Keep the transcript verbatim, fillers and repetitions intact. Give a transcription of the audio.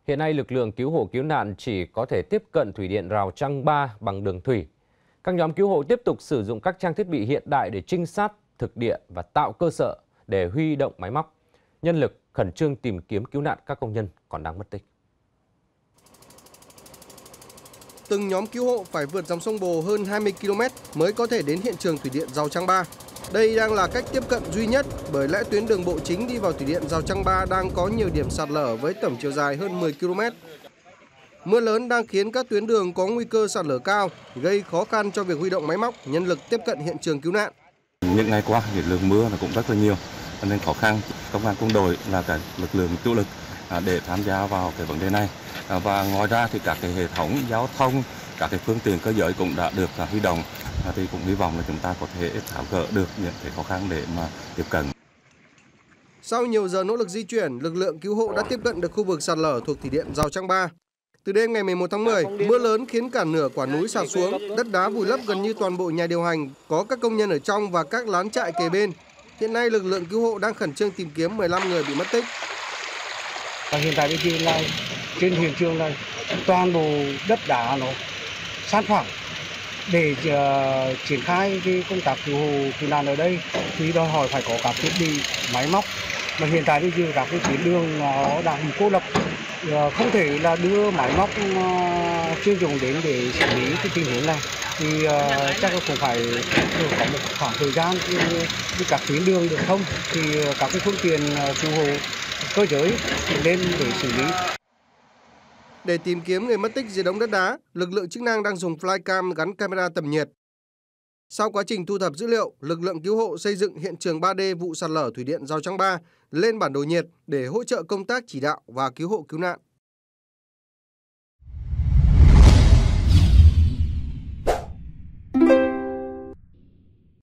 Hiện nay, lực lượng cứu hộ cứu nạn chỉ có thể tiếp cận thủy điện Rào Trăng Ba bằng đường thủy. Các nhóm cứu hộ tiếp tục sử dụng các trang thiết bị hiện đại để trinh sát thực địa và tạo cơ sở để huy động máy móc, nhân lực khẩn trương tìm kiếm cứu nạn các công nhân còn đang mất tích. Từng nhóm cứu hộ phải vượt dòng sông Bồ hơn hai mươi ki lô mét mới có thể đến hiện trường thủy điện Rào Trăng Ba. Đây đang là cách tiếp cận duy nhất, bởi lẽ tuyến đường bộ chính đi vào thủy điện Rào Trăng Ba đang có nhiều điểm sạt lở với tổng chiều dài hơn mười ki lô mét. Mưa lớn đang khiến các tuyến đường có nguy cơ sạt lở cao, gây khó khăn cho việc huy động máy móc, nhân lực tiếp cận hiện trường cứu nạn. Những ngày qua, thì lượng mưa là cũng rất là nhiều, nên khó khăn. Công an quân đội là cái lực lượng chủ lực để tham gia vào cái vấn đề này. Và ngoài ra thì các cái hệ thống giao thông, các cái phương tiện cơ giới cũng đã được huy động. Thì cũng hy vọng là chúng ta có thể tháo gỡ được những cái khó khăn để mà tiếp cận. Sau nhiều giờ nỗ lực di chuyển, lực lượng cứu hộ đã tiếp cận được khu vực sạt lở thuộc thủy điện Rào Trăng Ba. Từ đêm ngày mười một tháng mười, mưa lớn khiến cả nửa quả núi sạt xuống, đất đá vùi lấp gần như toàn bộ nhà điều hành, có các công nhân ở trong và các lán trại kề bên. Hiện nay, lực lượng cứu hộ đang khẩn trương tìm kiếm mười lăm người bị mất tích. Và hiện tại bây giờ là trên hiện trường là toàn bộ đất đá nó san phẳng. Để uh, triển khai cái công tác cứu hộ cứu nạn ở đây thì đòi hỏi phải có các thiết bị máy móc, mà hiện tại bây giờ các cái tuyến đường nó đang bị cô lập, uh, không thể là đưa máy móc uh, chuyên dụng đến để xử lý cái tình huống này, thì uh, chắc là cũng phải có một khoảng thời gian đi các tuyến đường được thông thì các cái phương tiện uh, cứu hộ cơ giới lên để xử lý. Để tìm kiếm người mất tích dưới đống đất đá, lực lượng chức năng đang dùng flycam gắn camera tầm nhiệt. Sau quá trình thu thập dữ liệu, lực lượng cứu hộ xây dựng hiện trường ba D vụ sạt lở thủy điện Rào Trăng Ba lên bản đồ nhiệt để hỗ trợ công tác chỉ đạo và cứu hộ cứu nạn.